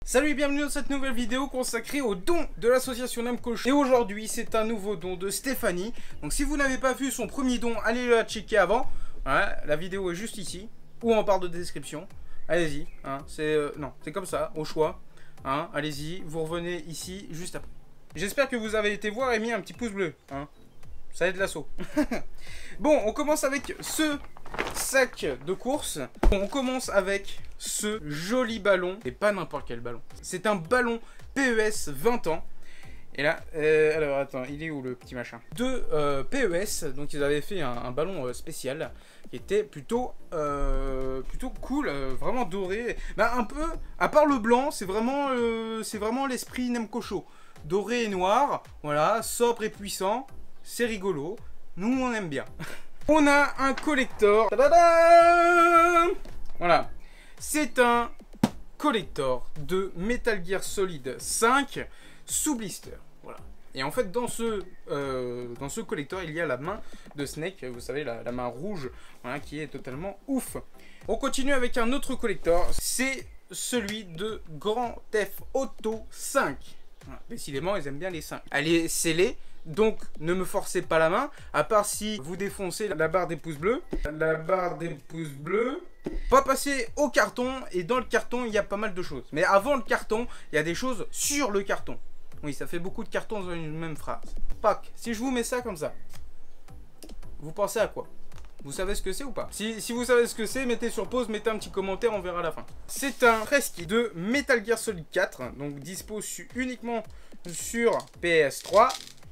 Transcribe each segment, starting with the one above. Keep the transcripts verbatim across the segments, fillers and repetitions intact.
Salut et bienvenue dans cette nouvelle vidéo consacrée aux dons de l'association Namco. Et aujourd'hui c'est un nouveau don de Stéphanie. Donc si vous n'avez pas vu son premier don, allez le checker avant. Voilà, la vidéo est juste ici, ou en barre de description. Allez-y, hein, c'est euh, non, c'est comme ça, au choix. Hein, allez-y, vous revenez ici juste après. J'espère que vous avez été voir et mis un petit pouce bleu. Hein. Ça aide l'assaut. Bon, on commence avec ce sac de course. Bon, on commence avec ce joli ballon. Et pas n'importe quel ballon. C'est un ballon P E S vingt ans. Et là, euh, alors attends, il est où le petit machin? De euh, P E S, donc ils avaient fait un, un ballon euh, spécial qui était plutôt, euh, plutôt cool, euh, vraiment doré. Bah un peu, à part le blanc, c'est vraiment, euh, c'est vraiment l'esprit Namco Show. Doré et noir, voilà, sobre et puissant, c'est rigolo. Nous on aime bien. On a un collector. Tadadam! Voilà, c'est un collector de Metal Gear Solid cinq sous blister. Voilà. Et en fait, dans ce, euh, dans ce collector, il y a la main de Snake, vous savez, la, la main rouge, voilà, qui est totalement ouf. On continue avec un autre collector, c'est celui de Grand Theft Auto cinq. Voilà. Décidément, ils aiment bien les cinq. Elle est scellée, donc ne me forcez pas la main, à part si vous défoncez la barre des pouces bleus. La barre des pouces bleus. On va passer au carton, et dans le carton, il y a pas mal de choses. Mais avant le carton, il y a des choses sur le carton. Oui, ça fait beaucoup de cartons dans une même phrase. Pac, si je vous mets ça comme ça, vous pensez à quoi? Vous savez ce que c'est ou pas? si, si vous savez ce que c'est, mettez sur pause, mettez un petit commentaire, on verra à la fin. C'est un press kit de Metal Gear Solid quatre, donc dispo su uniquement sur P S trois.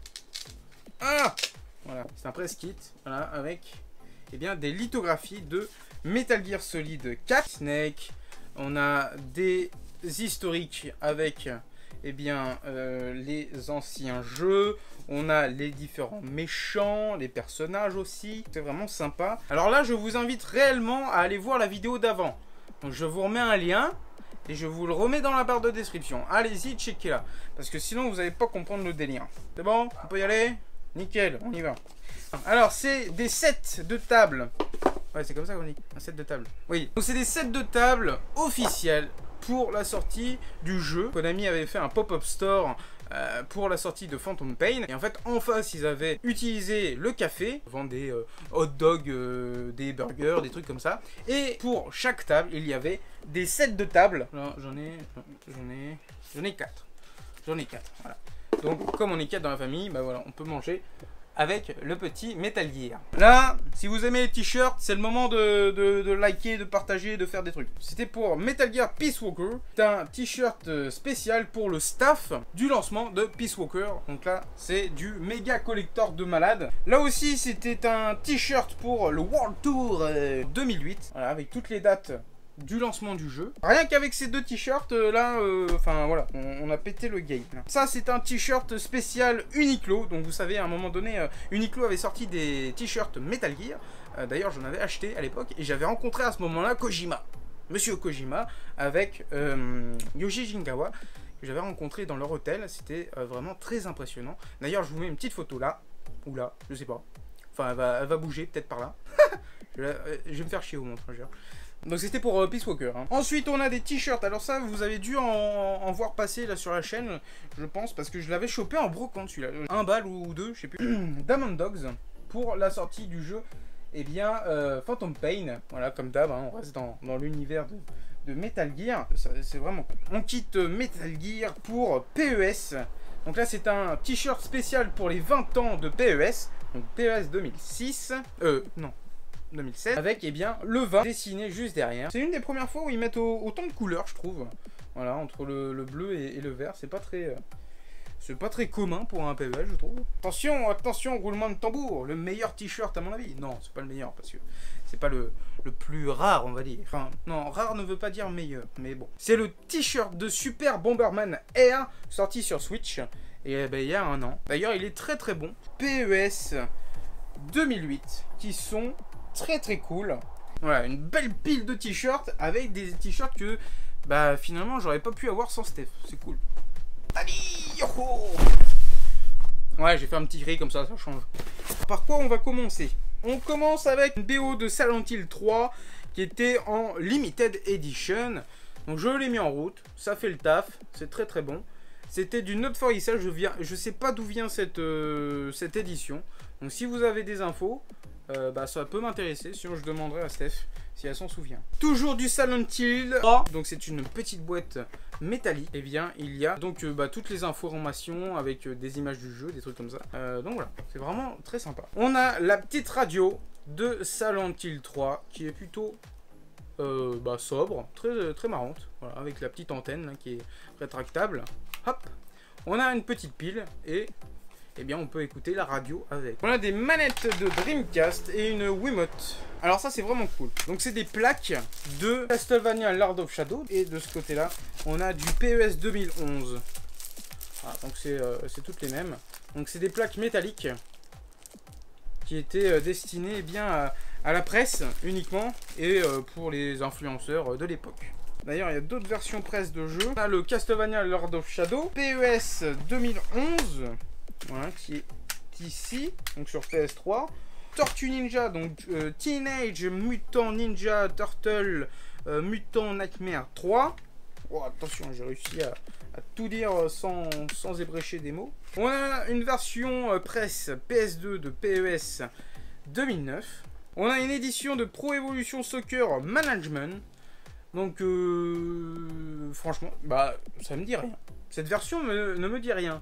Ah, voilà, c'est un press kit, voilà, avec eh bien, des lithographies de Metal Gear Solid quatre. Snake, on a des historiques avec eh bien, euh, les anciens jeux. On a les différents méchants, les personnages aussi. C'est vraiment sympa. Alors là, je vous invite réellement à aller voir la vidéo d'avant. Donc je vous remets un lien et je vous le remets dans la barre de description. Allez-y, checkez là. Parce que sinon, vous n'allez pas comprendre le délire. C'est bon? On peut y aller? Nickel, on y va. Alors, c'est des sets de table. Ouais, c'est comme ça qu'on dit. Un set de table. Oui. Donc, c'est des sets de table officiels pour la sortie du jeu. Konami avait fait un pop-up store euh, pour la sortie de Phantom Pain. Et en fait, en face, ils avaient utilisé le café, vendre des euh, hot dogs, euh, des burgers, des trucs comme ça. Et pour chaque table, il y avait des sets de table. Alors, j'en ai, j'en ai, j'en ai quatre. J'en ai quatre. Voilà. Donc, comme on est quatre dans la famille, bah voilà, on peut manger avec le petit Metal Gear. Là, si vous aimez les t-shirts, c'est le moment de, de, de liker, de partager, de faire des trucs. C'était pour Metal Gear Peace Walker. C'est un t-shirt spécial pour le staff du lancement de Peace Walker. Donc là, c'est du méga collector de malade. Là aussi, c'était un t-shirt pour le World Tour euh, deux mille huit. Voilà, avec toutes les dates du lancement du jeu. Rien qu'avec ces deux t-shirts euh, là, enfin euh, voilà, on, on a pété le game. Là. Ça c'est un t-shirt spécial Uniqlo. Donc vous savez, à un moment donné, euh, Uniqlo avait sorti des t-shirts Metal Gear. Euh, D'ailleurs, j'en avais acheté à l'époque et j'avais rencontré à ce moment-là Kojima, Monsieur Kojima, avec euh, Yoji Jingawa, que j'avais rencontré dans leur hôtel. C'était euh, vraiment très impressionnant. D'ailleurs, je vous mets une petite photo là, ou là, je sais pas. Enfin, elle va, elle va bouger peut-être par là. je, vais, euh, je vais me faire chier au montage. Donc c'était pour euh, Peace Walker. Hein. Ensuite on a des t-shirts. Alors ça vous avez dû en, en voir passer là sur la chaîne, je pense, parce que je l'avais chopé en brocante celui-là. Un balle ou deux, je sais plus. Diamond Dogs pour la sortie du jeu. Eh bien euh, Phantom Pain. Voilà, comme d'hab, hein, on reste dans, dans l'univers de, de Metal Gear. C'est vraiment. On quitte Metal Gear pour P E S. Donc là c'est un t-shirt spécial pour les vingt ans de P E S. Donc P E S deux mille six. Euh non. deux mille sept, avec eh bien le vingt dessiné juste derrière. C'est une des premières fois où ils mettent au, autant de couleurs, je trouve. Voilà, entre le, le bleu et, et le vert, c'est pas très euh, c'est pas très commun pour un P E S, je trouve. Attention, attention, roulement de tambour, le meilleur t-shirt à mon avis. Non, c'est pas le meilleur parce que c'est pas le, le plus rare, on va dire. Enfin, non, rare ne veut pas dire meilleur, mais bon. C'est le t-shirt de Super Bomberman Air sorti sur Switch et ben il y a un an. D'ailleurs, il est très très bon. P E S deux mille huit qui sont très très cool. Voilà, une belle pile de t-shirts avec des t-shirts que bah finalement j'aurais pas pu avoir sans Steph. C'est cool. Allez, yoho. Ouais, j'ai fait un petit cri comme ça, ça change. Par quoi on va commencer? On commence avec une B O de Silent Hill trois qui était en Limited Edition. Donc je l'ai mis en route, ça fait le taf, c'est très très bon. C'était du Note for Issa, je viens, je sais pas d'où vient cette, euh, cette édition. Donc si vous avez des infos, euh, bah, ça peut m'intéresser, sinon je demanderai à Steph si elle s'en souvient. Toujours du Silent Hill, donc c'est une petite boîte métallique. Et bien il y a donc euh, bah, toutes les informations avec euh, des images du jeu, des trucs comme ça. Euh, donc voilà, c'est vraiment très sympa. On a la petite radio de Silent Hill trois qui est plutôt euh, bah, sobre, très, très marrante, voilà, avec la petite antenne là, qui est rétractable. Hop, on a une petite pile et eh bien on peut écouter la radio avec. On a des manettes de Dreamcast et une Wiimote. Alors ça c'est vraiment cool. Donc c'est des plaques de Castlevania Lord of Shadow et de ce côté là on a du P E S deux mille onze. Voilà, donc c'est euh, toutes les mêmes. Donc c'est des plaques métalliques qui étaient euh, destinées eh bien à, à la presse uniquement et euh, pour les influenceurs de l'époque. D'ailleurs, il y a d'autres versions presse de jeu. On a le Castlevania Lord of Shadow, P E S deux mille onze, voilà, qui est ici, donc sur P S trois. Tortue Ninja, donc euh, Teenage Mutant Ninja Turtle euh, Mutant Nightmare trois. Oh, attention, j'ai réussi à, à tout dire sans, sans ébrécher des mots. On a une version euh, presse P S deux de P E S deux mille neuf. On a une édition de Pro Evolution Soccer Management. Donc, euh, franchement, bah, ça me dit rien. Cette version me, ne me dit rien.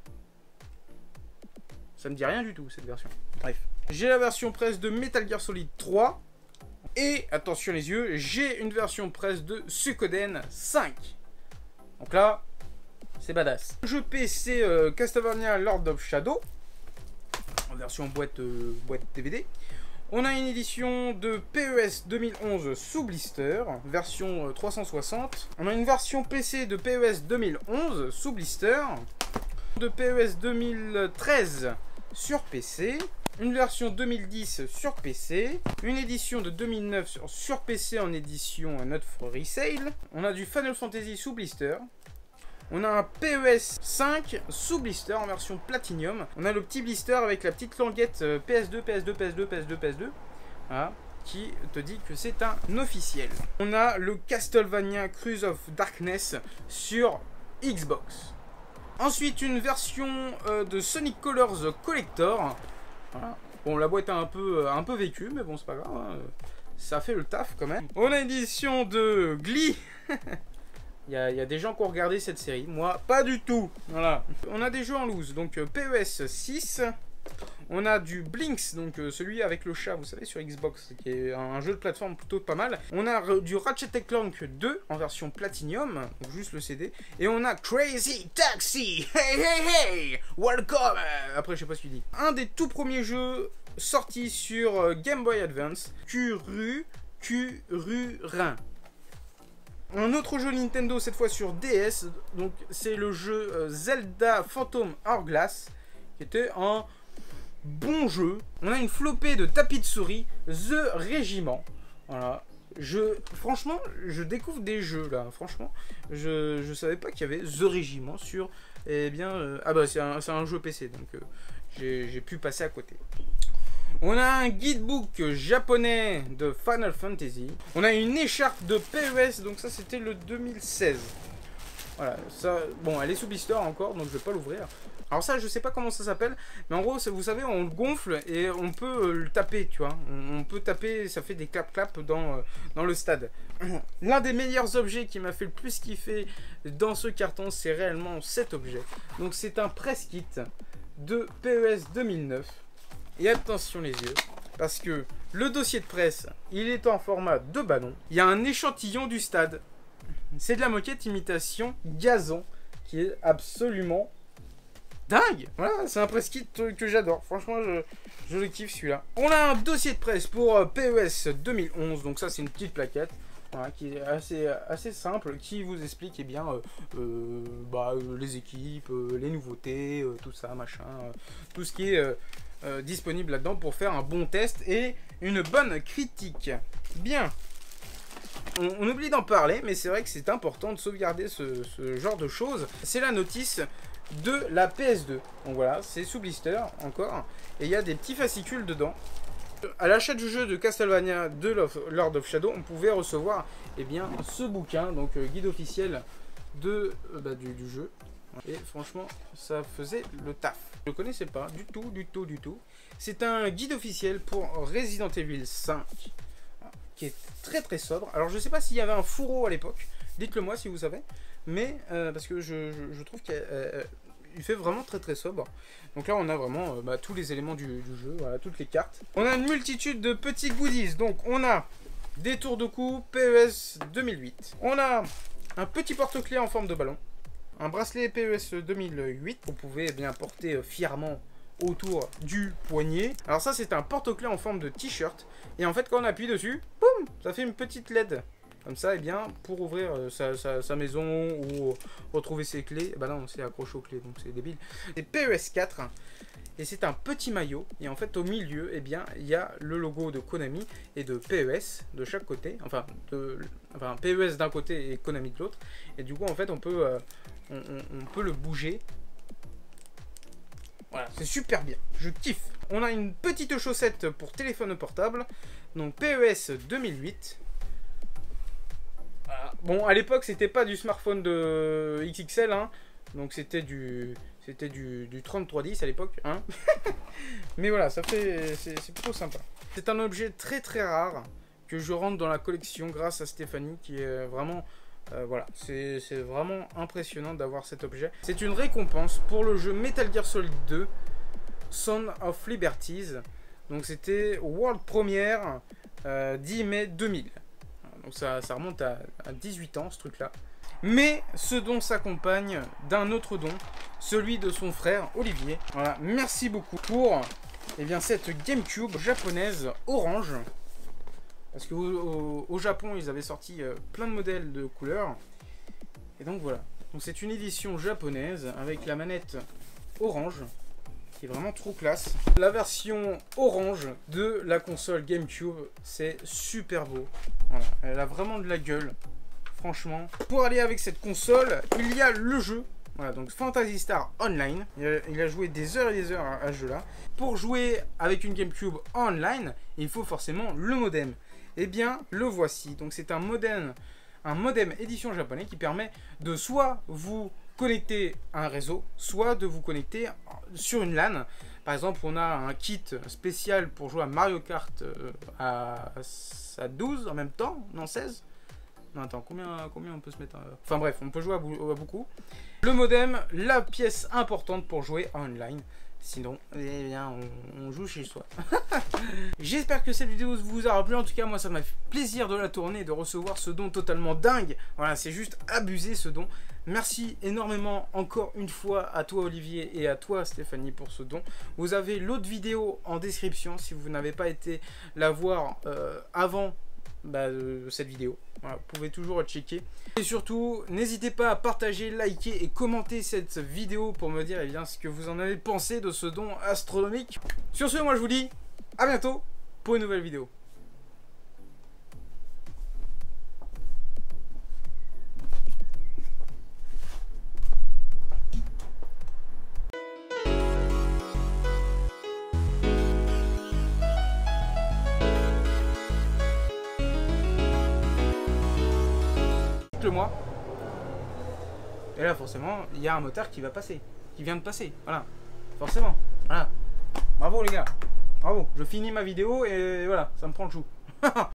Ça me dit rien du tout, cette version. Bref. J'ai la version presse de Metal Gear Solid trois. Et, attention les yeux, j'ai une version presse de Suikoden cinq. Donc là, c'est badass. Jeu P C euh, Castlevania Lord of Shadow. En version boîte, euh, boîte D V D. On a une édition de P E S deux mille onze sous blister, version trois cent soixante. On a une version P C de P E S deux mille onze sous blister, de P E S deux mille treize sur P C, une version deux mille dix sur P C, une édition de deux mille neuf sur, sur P C en édition Not for Resale. On a du Final Fantasy sous blister. On a un P E S cinq sous blister en version Platinum. On a le petit blister avec la petite languette P S deux, P S deux, P S deux, P S deux, P S deux. Voilà, qui te dit que c'est un officiel. On a le Castlevania Cruise of Darkness sur Xbox. Ensuite, une version euh, de Sonic Colors Collector. Voilà. Bon, la boîte est un peu, un peu vécue, mais bon, c'est pas grave. Hein. Ça fait le taf quand même. On a une édition de Glee. Il y, y a des gens qui ont regardé cette série, moi pas du tout. Voilà. On a des jeux en loose, donc euh, P E S six. On a du Blinks, donc euh, celui avec le chat, vous savez, sur Xbox, qui est un, un jeu de plateforme plutôt pas mal. On a euh, du Ratchet and Clank deux en version Platinum, donc juste le C D. Et on a Crazy Taxi, hey hey hey, welcome. Après, je sais pas ce qu'il dit. Un des tout premiers jeux sortis sur euh, Game Boy Advance, Kuru Kururin. Un autre jeu Nintendo, cette fois sur D S, donc c'est le jeu euh, Zelda Phantom Hourglass, qui était un bon jeu. On a une flopée de tapis de souris, The Régiment. Voilà. Je, franchement, je découvre des jeux là. Franchement, je, je savais pas qu'il y avait The Régiment sur. Eh bien, euh, ah bah c'est un, un jeu P C, donc euh, j'ai pu passer à côté. On a un guidebook japonais de Final Fantasy. On a une écharpe de P E S, donc ça c'était le deux mille seize. Voilà, ça, bon, elle est sous blister encore, donc je vais pas l'ouvrir. Alors ça, je sais pas comment ça s'appelle, mais en gros, vous savez, on le gonfle et on peut euh, le taper, tu vois. On, on peut taper, ça fait des clap-clap dans, euh, dans le stade. L'un des meilleurs objets qui m'a fait le plus kiffer dans ce carton, c'est réellement cet objet. Donc c'est un press kit de P E S deux mille neuf. Et attention les yeux, parce que le dossier de presse, il est en format de ballon. Il y a un échantillon du stade. C'est de la moquette imitation gazon, qui est absolument dingue. Voilà, c'est un press kit que j'adore. Franchement, je, je le kiffe celui-là. On a un dossier de presse pour P E S deux mille onze. Donc ça, c'est une petite plaquette. Voilà, qui est assez, assez simple, qui vous explique eh bien, euh, euh, bah, les équipes, euh, les nouveautés, euh, tout ça, machin, euh, tout ce qui est euh, euh, disponible là-dedans pour faire un bon test et une bonne critique. Bien, on, on oublie d'en parler, mais c'est vrai que c'est important de sauvegarder ce, ce genre de choses. C'est la notice de la P S deux. Donc voilà, c'est sous blister encore, et il y a des petits fascicules dedans. À l'achat du jeu de Castlevania de Lord of Shadow, on pouvait recevoir eh bien, ce bouquin, donc euh, guide officiel de, euh, bah, du, du jeu. Et franchement, ça faisait le taf. Je ne connaissais pas du tout, du tout, du tout. C'est un guide officiel pour Resident Evil cinq, qui est très très sobre. Alors je ne sais pas s'il y avait un fourreau à l'époque, dites-le moi si vous savez. Mais, euh, parce que je, je, je trouve qu'il euh, fait vraiment très très sobre. Donc là on a vraiment euh, bah, tous les éléments du, du jeu, voilà, toutes les cartes. On a une multitude de petits goodies. Donc on a des tours de cou P E S deux mille huit. On a un petit porte-clés en forme de ballon. Un bracelet P E S deux mille huit. Vous pouvez eh bien porter fièrement autour du poignet. Alors ça c'est un porte-clés en forme de t-shirt. Et en fait quand on appuie dessus, boum, ça fait une petite L E D. Comme ça, eh bien, pour ouvrir euh, sa, sa, sa maison ou retrouver ses clés. Bah non, c'est accroché aux clés, donc c'est débile. C'est P E S quatre. Et c'est un petit maillot. Et en fait, au milieu, eh bien, il y a le logo de Konami et de P E S de chaque côté. Enfin, de, enfin P E S d'un côté et Konami de l'autre. Et du coup, en fait, on peut, euh, on, on, on peut le bouger. Voilà, c'est super bien. Je kiffe. On a une petite chaussette pour téléphone portable. Donc, P E S deux mille huit. Bon, à l'époque, c'était pas du smartphone de X X L, hein. Donc c'était du, c'était du, du trente-trois dix à l'époque, hein. Mais voilà, ça fait, c'est plutôt sympa. C'est un objet très très rare que je rentre dans la collection grâce à Stéphanie, qui est vraiment, euh, voilà, c'est vraiment impressionnant d'avoir cet objet. C'est une récompense pour le jeu Metal Gear Solid deux, Son of Liberties. Donc c'était World Premiere, euh, dix mai deux mille. Donc ça, ça remonte à, à dix-huit ans, ce truc-là. Mais ce don s'accompagne d'un autre don, celui de son frère Olivier. Voilà, merci beaucoup pour eh bien, cette GameCube japonaise orange. Parce qu'au au, au Japon, ils avaient sorti euh, plein de modèles de couleurs. Et donc voilà. Donc c'est une édition japonaise avec la manette orange, qui est vraiment trop classe. La version orange de la console GameCube, c'est super beau. Voilà, elle a vraiment de la gueule, franchement. Pour aller avec cette console, il y a le jeu. Voilà, donc Phantasy Star Online. Il a, il a joué des heures et des heures à, à ce jeu-là. Pour jouer avec une GameCube online, il faut forcément le modem. Eh bien, le voici. Donc c'est un modem, un modem édition japonais qui permet de soit vous connecter à un réseau, soit de vous connecter sur une LAN. Par exemple, on a un kit spécial pour jouer à Mario Kart euh, à, à douze en même temps, non seize. Non, attends, combien, combien on peut se mettre à... Enfin bref, on peut jouer à, à beaucoup. Le modem, la pièce importante pour jouer en online. Sinon, eh bien, on, on joue chez soi. J'espère que cette vidéo vous aura plu. En tout cas, moi, ça m'a fait plaisir de la tourner et de recevoir ce don totalement dingue. Voilà, c'est juste abusé ce don. Merci énormément encore une fois à toi Olivier et à toi Stéphanie pour ce don. Vous avez l'autre vidéo en description si vous n'avez pas été la voir euh, avant bah, euh, cette vidéo. Voilà, vous pouvez toujours checker. Et surtout, n'hésitez pas à partager, liker et commenter cette vidéo pour me dire eh bien, ce que vous en avez pensé de ce don astronomique. Sur ce, moi je vous dis à bientôt pour une nouvelle vidéo. Le mois et là forcément il y a un moteur qui va passer, qui vient de passer, voilà, forcément, voilà, bravo les gars, bravo, je finis ma vidéo et voilà, ça me prend le chou.